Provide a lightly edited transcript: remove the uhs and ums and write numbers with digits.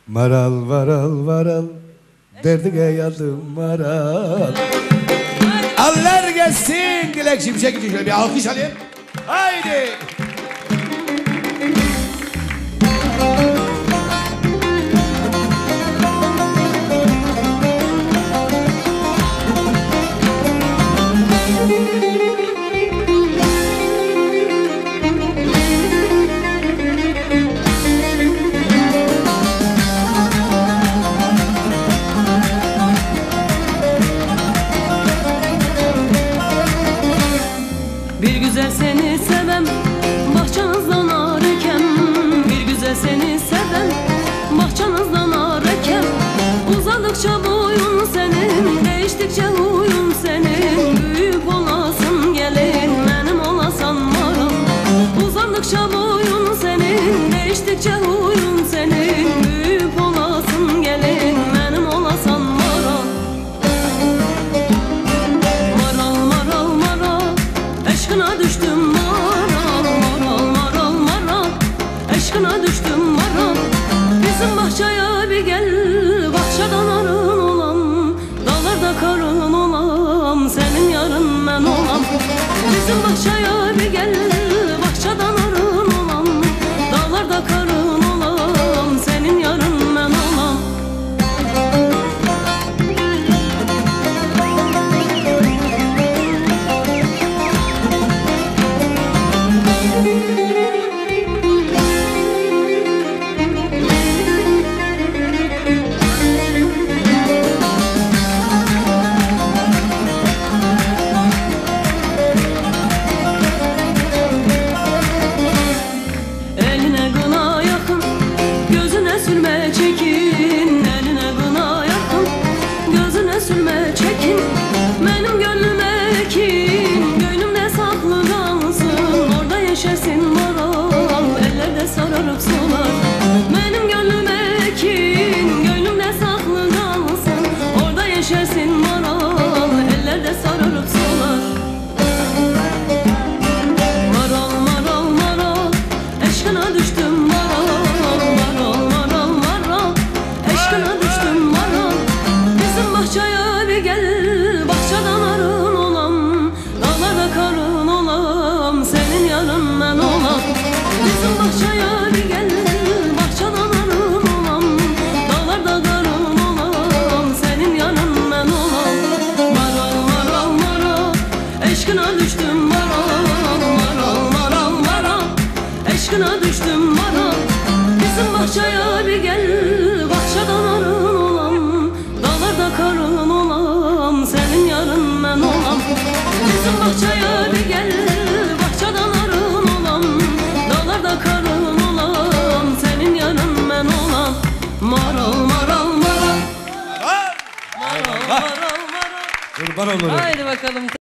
Maral varal varal derdine yandım maral. Allah gelsin Dilek Şimşek için şöyle bir alkış alayım. Haydi. Bir güzel seni sevem, bahçenizden arıkem. Bir güzel seni sevem, bahçenizden arıkem. Uzadıkça boyun senin, değiştikçe huyun senin. Büyük olasın gelin, benim olasan maral. Uzadıkça boyun senin, değiştikçe huyun senin. Büyük olasın gelin, benim olasan maral. Maral maral maral, aşkına düştüm maral, maral maral maral, aşkına düştüm maral. Bizim bahçeye bir gel, bahçeden arın olam, dağlarda karın olam, senin yarın ben olam. Bizim bahçeye bir gel, bahçeden arın olam, dağlarda karın olam, senin yarın ben olam. Eline gına yakın, gözüne sürme çekin. Eline gına yakın, gözüne sürme çekin. Benim gönlüme ekin, gönlümde saklı kalsın. Orada yaşasın maral, ellerde sararıp solar. Benim gönlüme ekin, gönlümde saklı kalsın. Orada yaşasın maral, ellerde sararıp solar. Maral maral maral, aşkına düştüm maral, maral maral maral, aşkına düştüm maral. Bizim bahçeye bir gel, bahçeden arın olam, dağlarda karın olam, senin yarın ben olam. Bizim bahçeye bir gel, bahçeden arın olam, dağlarda karın olam, senin yarın ben olam. Maral maral maral, aşkına düştüm maral, maral maral maral, aşkına düştüm maral. Bizim bahçeye bir gel, bahçeden arın olam, dağlarda karın olam, senin yarın ben olam. Bizim bahçeye bir gel, bahçeden arın olam, dağlarda karın olam, senin yarın ben olam. Maral maral maral, maral maral maral. Kurban olurum. Haydi bakalım.